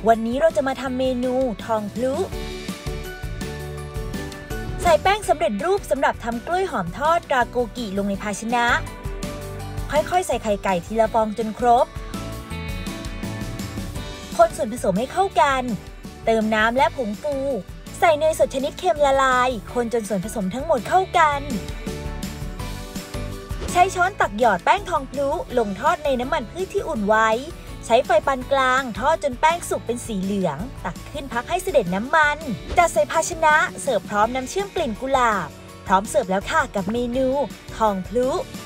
วันนี้เราจะมาทำเมนูทองพลุใส่แป้งสำเร็จรูปสำหรับทำกล้วยหอมทอดราโกกิลงในภาชนะค่อยๆใส่ไข่ไก่ทีละฟองจนครบคนส่วนผสมให้เข้ากันเติมน้ำและผงฟูใส่เนยสดชนิดเค็มละลายคนจนส่วนผสมทั้งหมดเข้ากันใช้ช้อนตักหยอดแป้งทองพลุลงทอดในน้ำมันพืชที่อุ่นไว้ใช้ไฟปานกลางทอดจนแป้งสุกเป็นสีเหลืองตักขึ้นพักให้เสด็จน้ำมันจัดใส่ภาชนะเสิร์ฟพร้อมน้ำเชื่อมกลิ่นกุหลาบพร้อมเสิร์ฟแล้วค่ะกับเมนูทองพลุ